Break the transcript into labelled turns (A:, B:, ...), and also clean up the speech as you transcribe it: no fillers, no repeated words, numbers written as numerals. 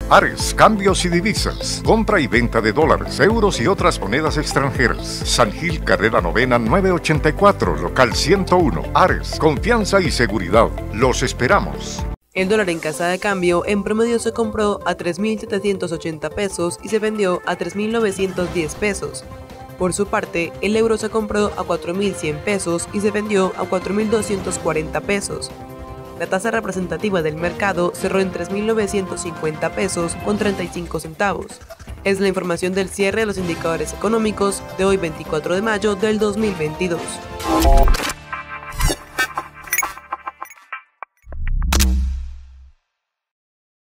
A: Ares, cambios y divisas. Compra y venta de dólares, euros y otras monedas extranjeras. San Gil, carrera novena 984, local 101. Ares, confianza y seguridad. Los esperamos.
B: El dólar en casa de cambio en promedio se compró a 3.780 pesos y se vendió a 3.910 pesos. Por su parte, el euro se compró a 4.100 pesos y se vendió a 4.240 pesos. La tasa representativa del mercado cerró en 3.950 pesos con 35 centavos. Es la información del cierre de los indicadores económicos de hoy 24 de mayo del 2022.